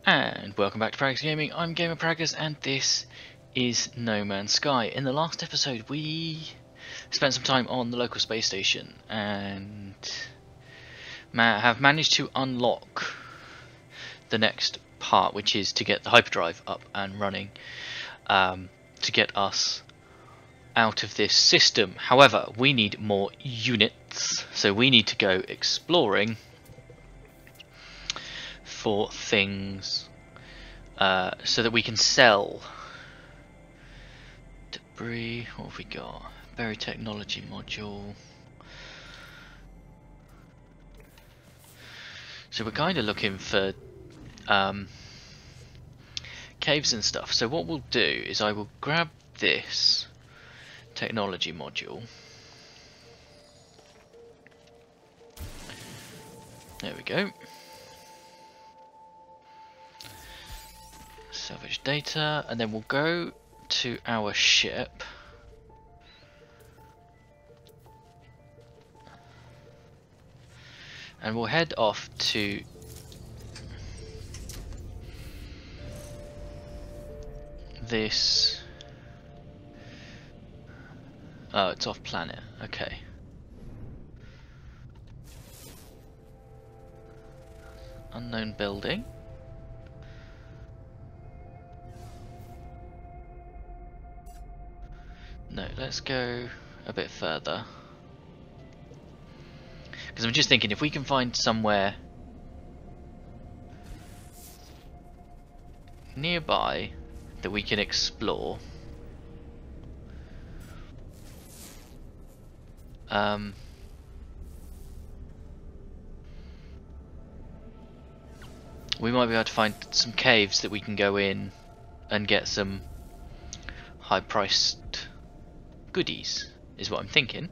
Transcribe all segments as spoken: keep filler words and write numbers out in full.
And welcome back to Pragus Gaming. I'm Gamer Pragus, and this is No Man's Sky. In the last episode, we spent some time on the local space station and ma have managed to unlock the next part, which is to get the hyperdrive up and running um, to get us out of this system. However, we need more units, so we need to go exploring for things uh, so that we can sell debris. What have we got? Berry technology module. So we're kind of looking for um, caves and stuff. So what we'll do is I will grab this technology module. There we go. Salvage data, and then we'll go to our ship. And we'll head off to this. Oh, it's off planet. Okay. Unknown building. No, let's go a bit further. Because I'm just thinking, if we can find somewhere nearby that we can explore, um, we might be able to find some caves that we can go in and get some high-priced goodies, is what I'm thinking.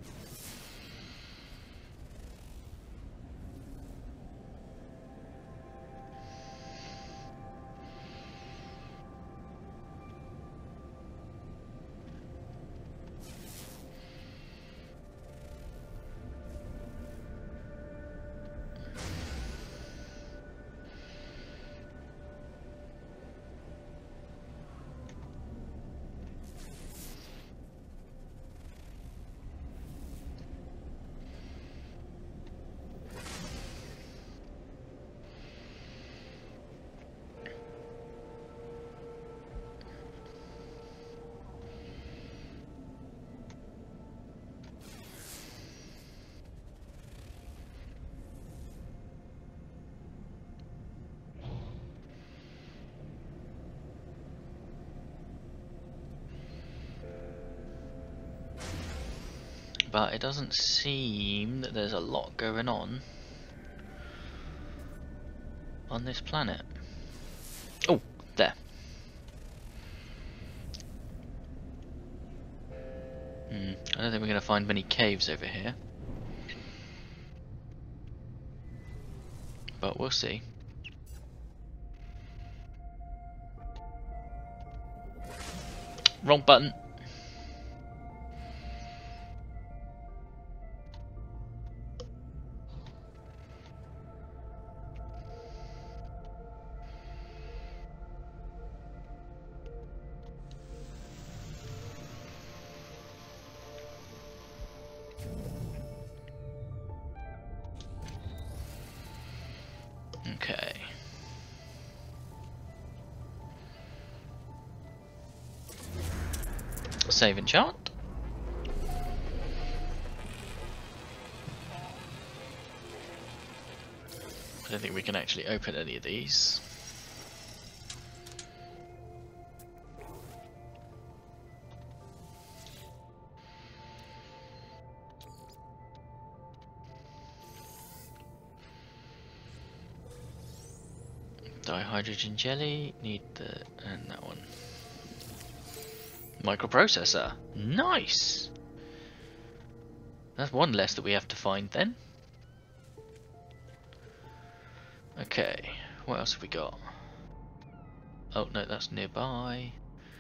But it doesn't seem that there's a lot going on on this planet. Oh, there. Hmm, I don't think we're going to find many caves over here. But we'll see. Wrong button. Okay. Save and chart. I don't think we can actually open any of these. Dihydrogen jelly, need the, and that one. Microprocessor, nice! That's one less that we have to find then. Okay, what else have we got? Oh no, that's nearby.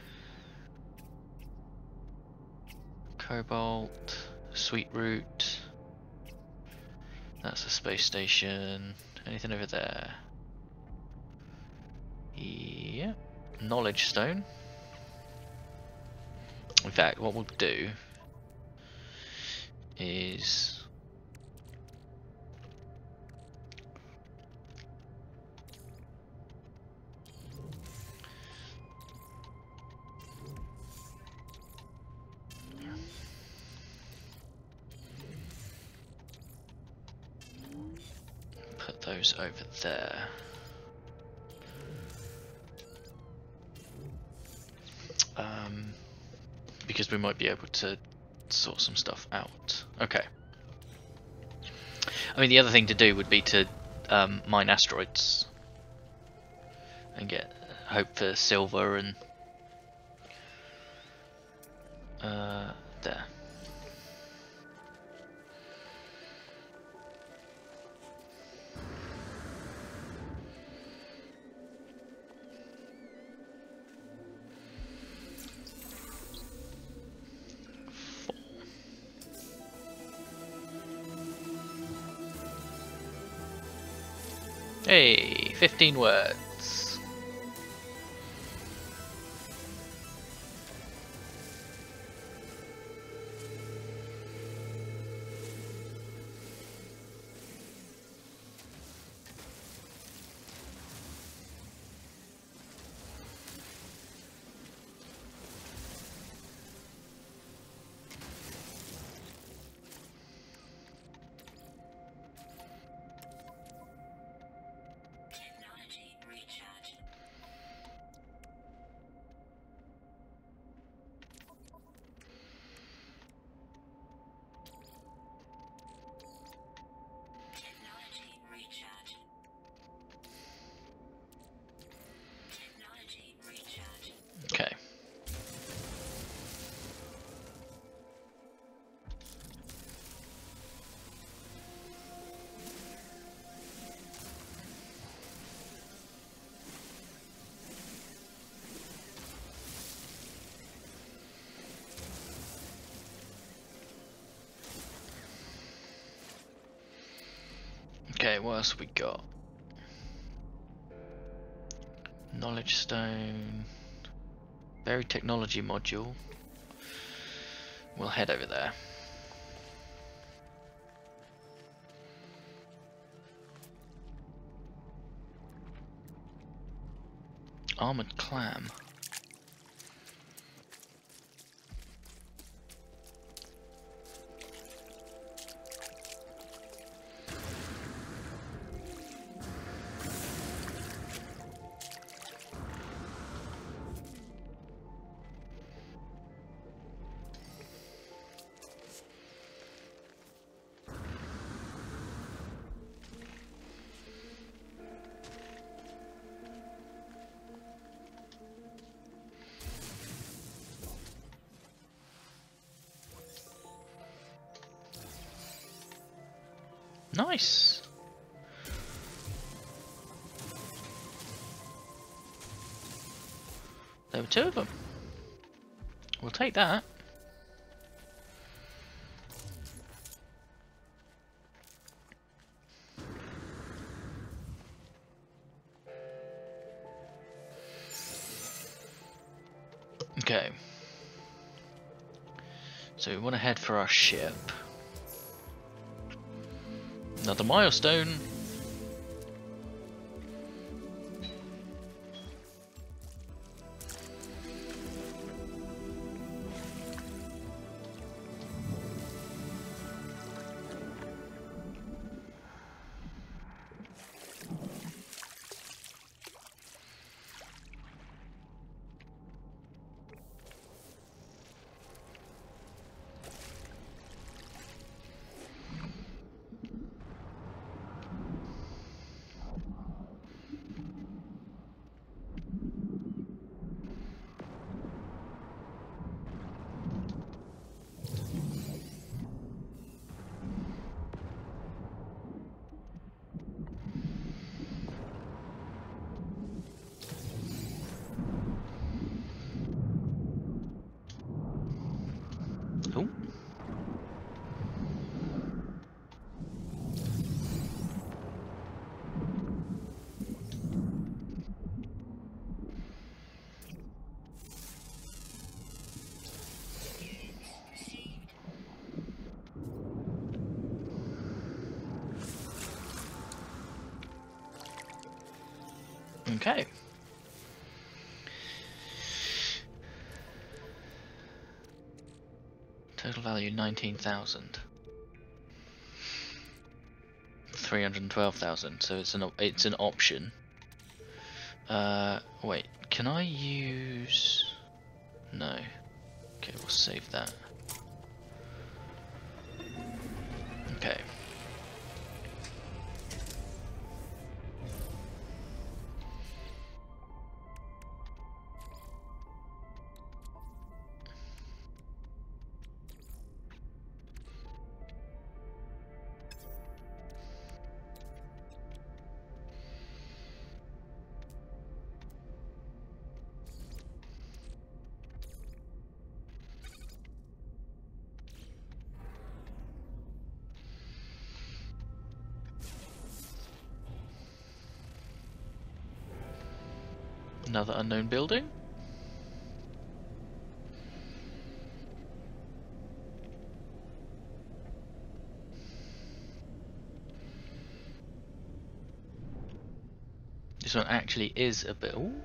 Cobalt, sweet root. That's a space station. Anything over there? Yeah. Knowledge stone. In fact, what we'll do is put those over there. Um, because we might be able to sort some stuff out. Okay. I mean, the other thing to do would be to um, mine asteroids and get hope for silver and uh, there. Hey, fifteen words. Okay. Okay, what else have we got? Knowledge stone. Buried technology module. We'll head over there. Armored clam. Nice. There were two of them. We'll take that. Okay. So we want to head for our ship. Another milestone. Okay. Total value nineteen thousand. three hundred twelve thousand, so it's an it's an option. Uh, wait, can I use... No. Okay, we'll save that. Okay. Another unknown building? This one actually is a bit... Ooh.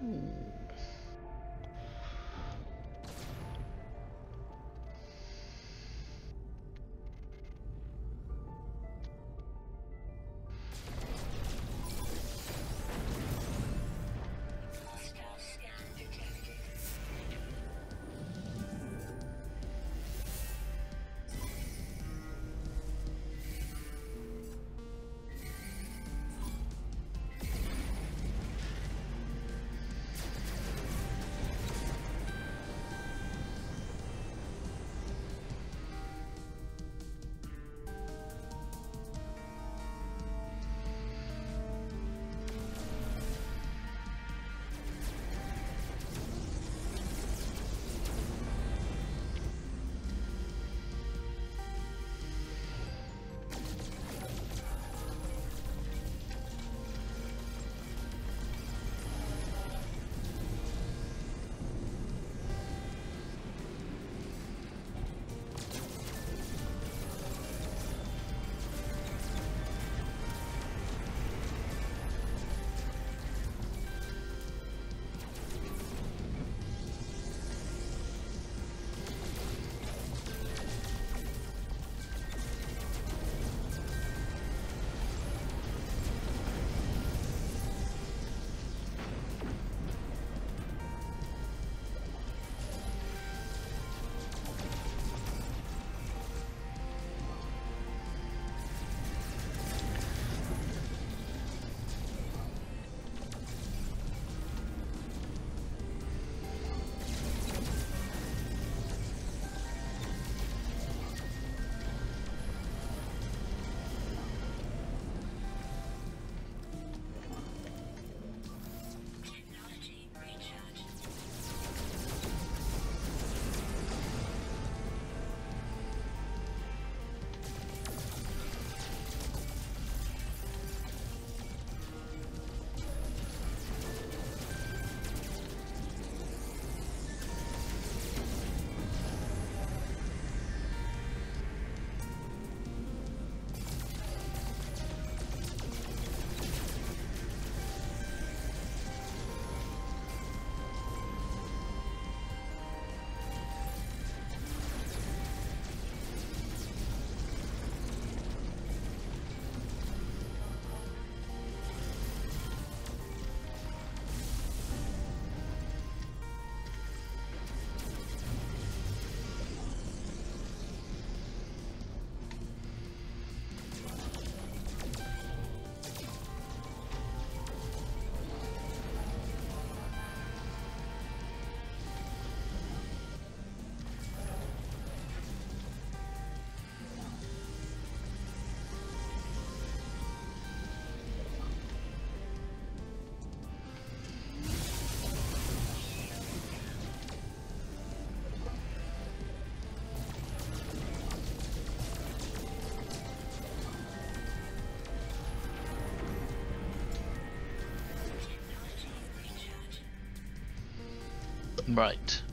Right.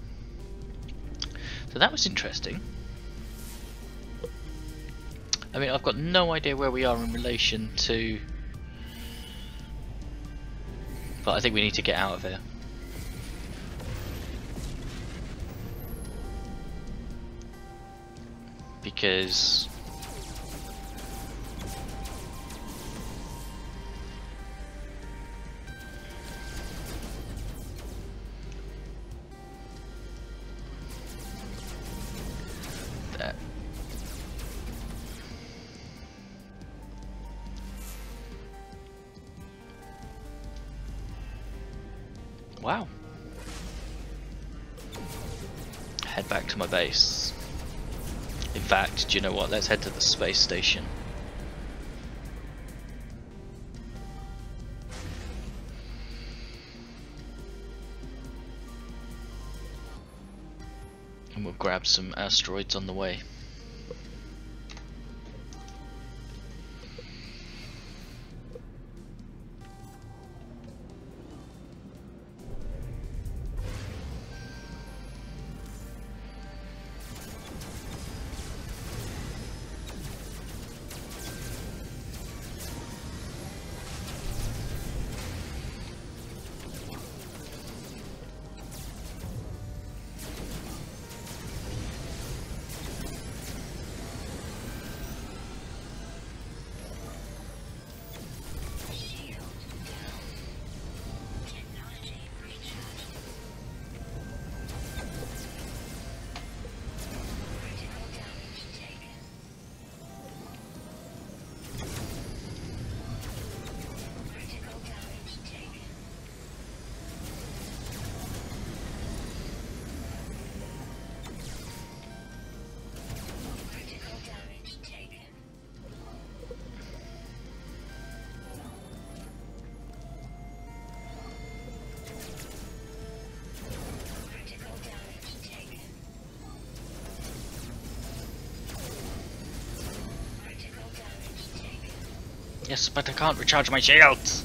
So that was interesting. I mean, I've got no idea where we are in relation to But I think we need to get out of here. Because that wow. Head back to my base. In fact, do you know what? Let's head to the space station. And we'll grab some asteroids on the way. Yes, but I can't recharge my shields.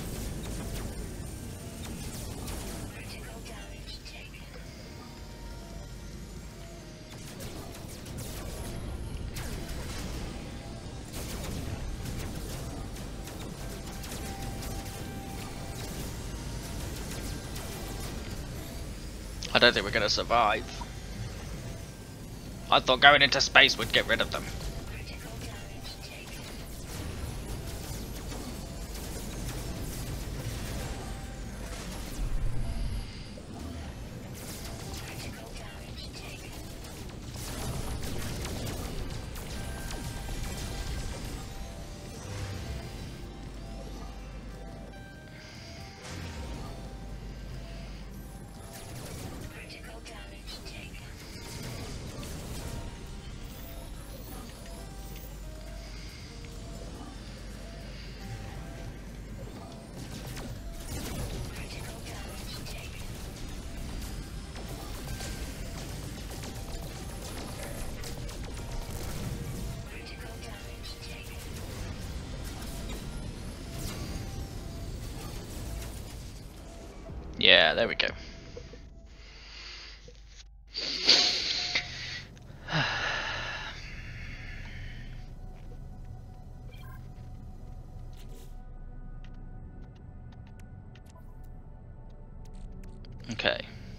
I don't think we're gonna survive. I thought going into space would get rid of them. Yeah, there we go. Okay.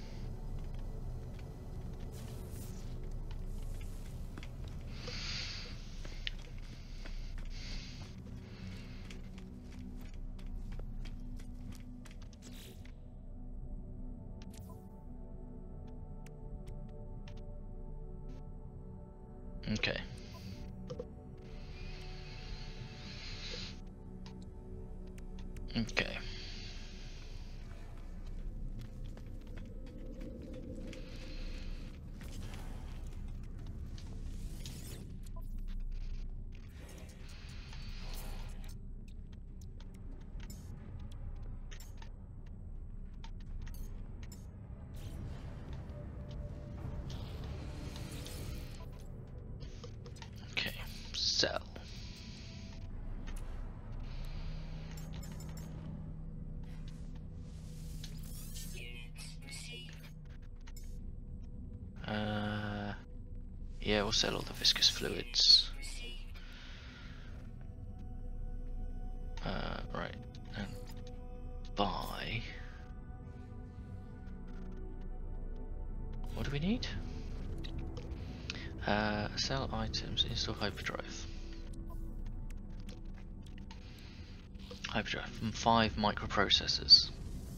Okay. Okay. Okay. Sell. Uh, yeah, we'll sell all the viscous fluids. Uh, right, and buy. we need? Uh, sell items, install hyperdrive. Hyperdrive from five microprocessors.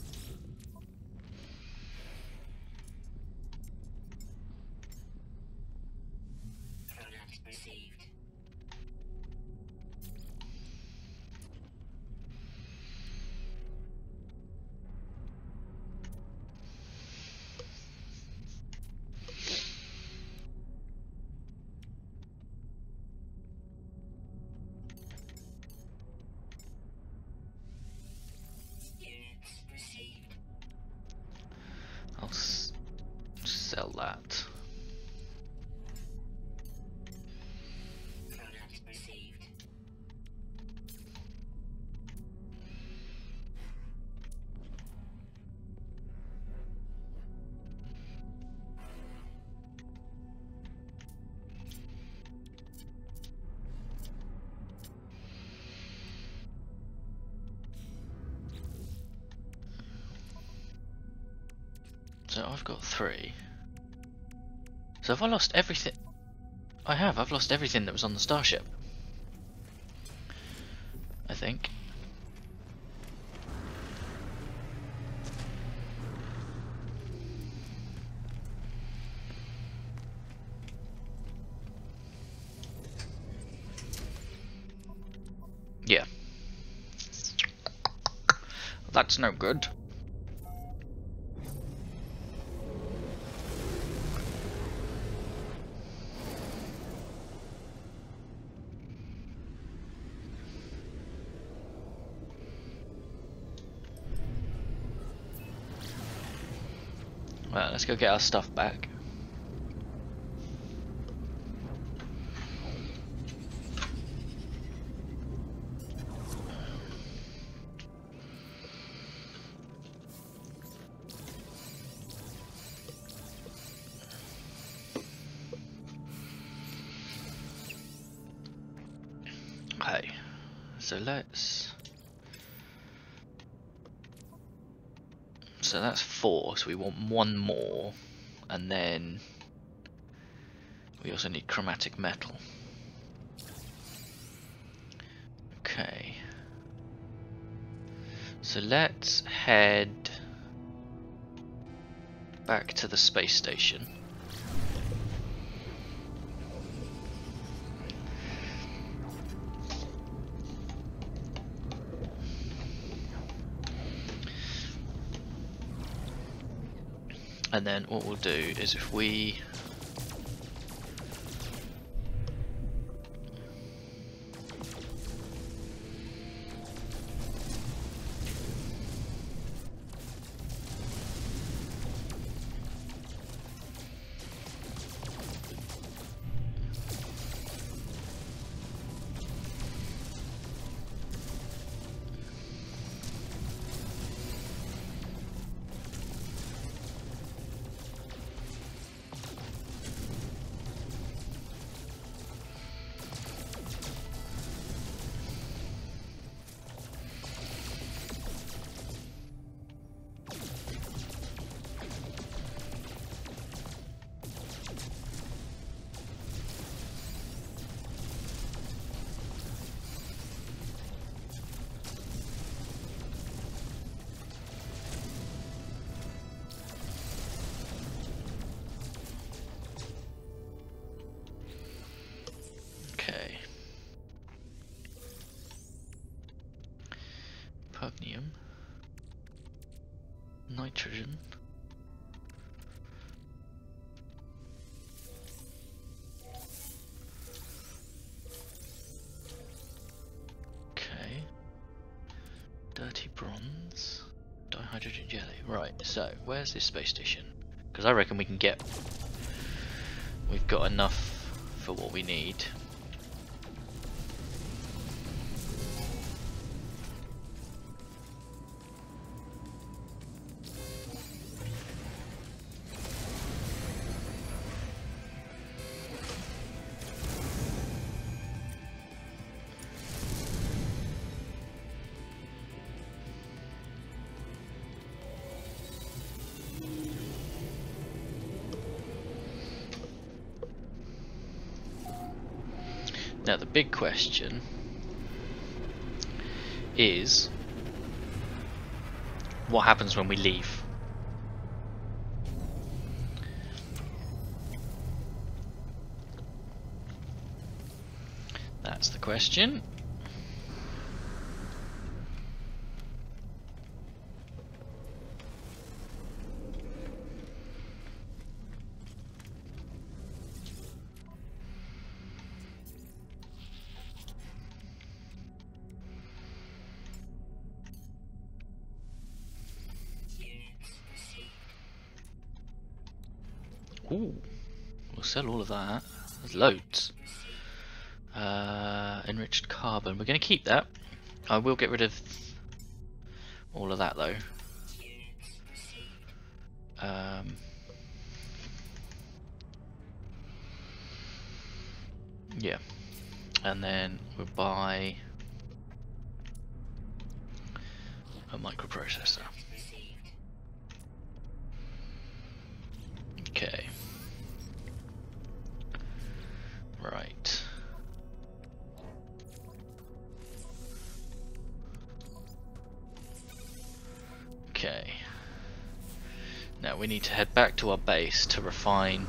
I'll s sell that. So I've got three. So have I lost everything? I have, I've lost everything that was on the starship. I think. Yeah. That's no good. Well, let's go get our stuff back. Okay, so let's... So that's four, so we want one more, and then we also need chromatic metal. Okay. So let's head back to the space station. And then what we'll do is if we Pugnium, nitrogen, okay, dirty bronze, dihydrogen jelly. Right, so where's this space station? Because I reckon we can get, we've got enough for what we need. Now the big question is, what happens when we leave? That's the question. Ooh, we'll sell all of that. There's loads. Uh, enriched carbon. We're going to keep that. I will get rid of all of that though. Um, yeah, and then we'll buy a microprocessor. Okay. Right. Okay. Now we need to head back to our base to refine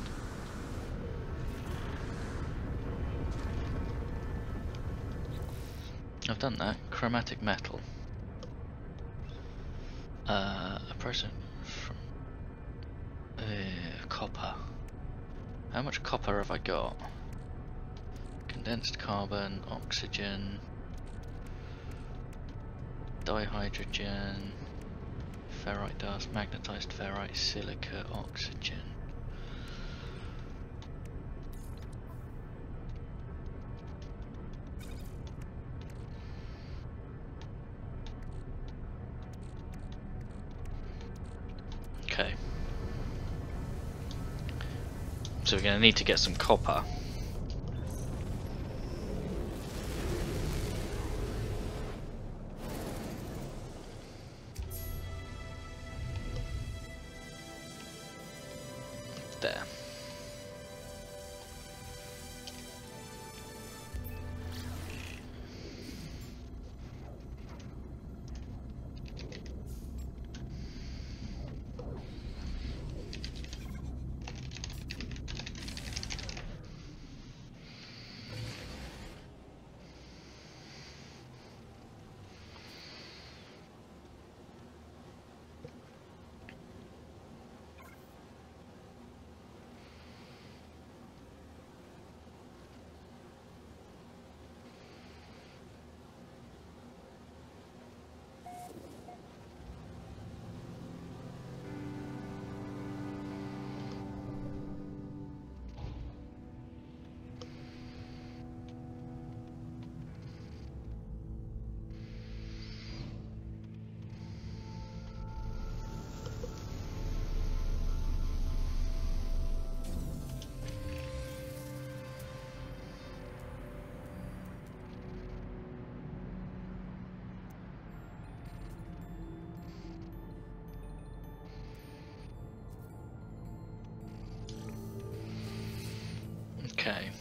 I've done that. Chromatic metal. Uh, a person from uh, copper. How much copper have I got? Condensed carbon, oxygen, dihydrogen, ferrite dust, magnetized ferrite, silica, oxygen. Okay. So we're going to need to get some copper. There. Okay.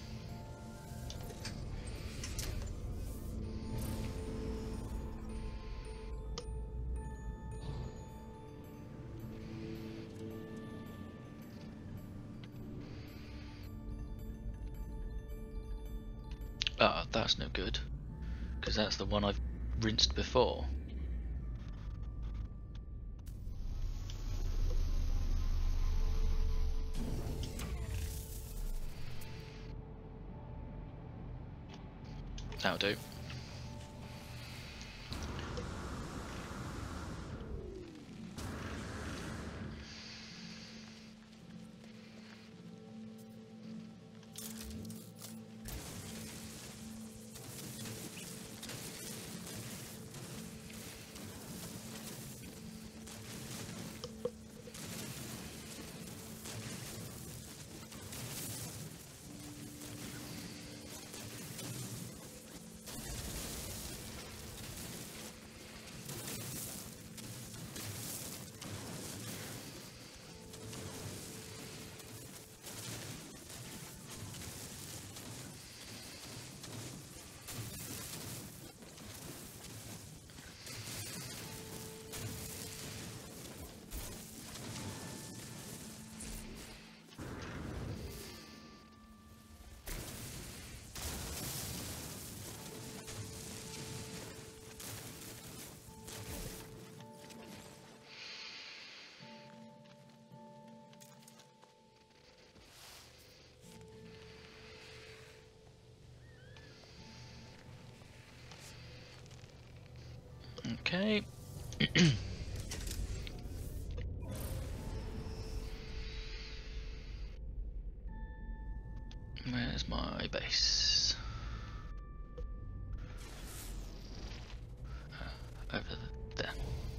Ah, that's no good, because that's the one I've rinsed before. That'll do. Okay. Where's my base? Uh, over there.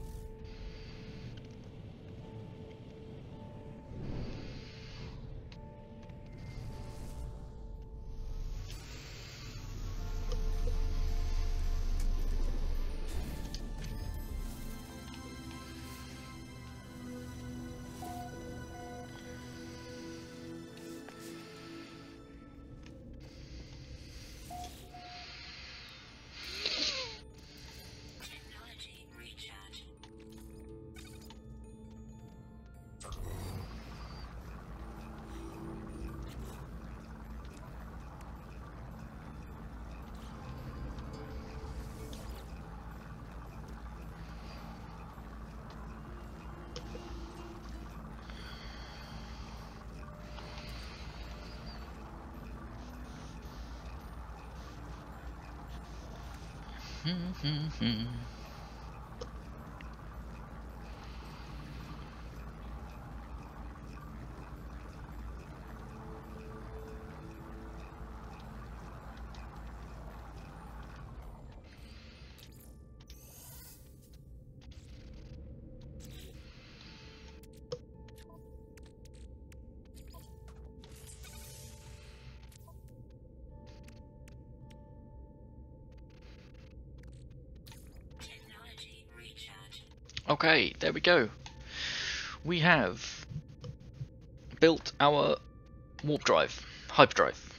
Okay, there we go. We have built our warp drive, hyperdrive.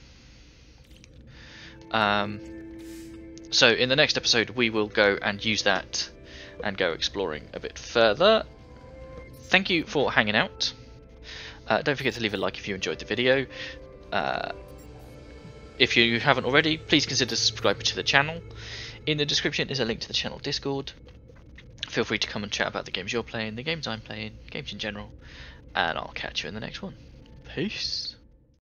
Um, so in the next episode we will go and use that and go exploring a bit further. Thank you for hanging out. Uh, don't forget to leave a like if you enjoyed the video. Uh, if you haven't already, please consider subscribing to the channel. In the description is a link to the channel Discord. Feel free to come and chat about the games you're playing, the games I'm playing, games in general, and I'll catch you in the next one. Peace.